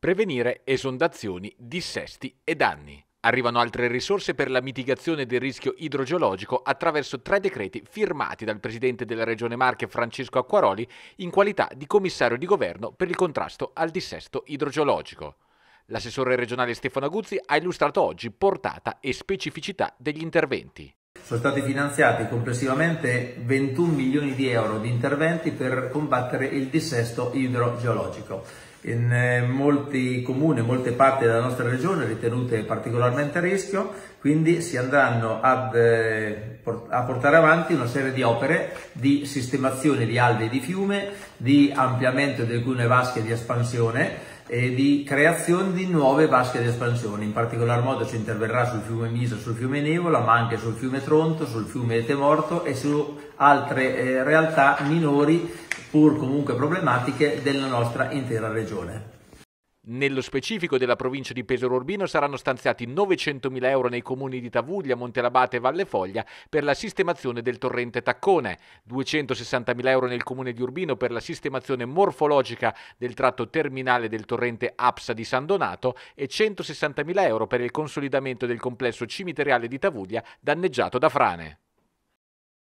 Prevenire esondazioni, dissesti e danni. Arrivano altre risorse per la mitigazione del rischio idrogeologico attraverso 3 decreti firmati dal Presidente della Regione Marche Francesco Acquaroli in qualità di commissario di governo per il contrasto al dissesto idrogeologico. L'assessore regionale Stefano Aguzzi ha illustrato oggi portata e specificità degli interventi. Sono stati finanziati complessivamente 21 milioni di euro di interventi per combattere il dissesto idrogeologico. In molti comuni, molte parti della nostra regione ritenute particolarmente a rischio, quindi si andranno a portare avanti una serie di opere di sistemazione di alvei di fiume, di ampliamento di alcune vasche di espansione e di creazione di nuove vasche di espansione. In particolar modo si interverrà sul fiume Misa, sul fiume Nevola, ma anche sul fiume Tronto, sul fiume Etemorto e su altre realtà minori, pur comunque problematiche, della nostra intera regione. Nello specifico della provincia di Pesaro Urbino saranno stanziati 900.000 euro nei comuni di Tavuglia, Montelabate e Valle Foglia per la sistemazione del torrente Taccone, 260.000 euro nel comune di Urbino per la sistemazione morfologica del tratto terminale del torrente Apsa di San Donato e 160.000 euro per il consolidamento del complesso cimiteriale di Tavuglia danneggiato da frane.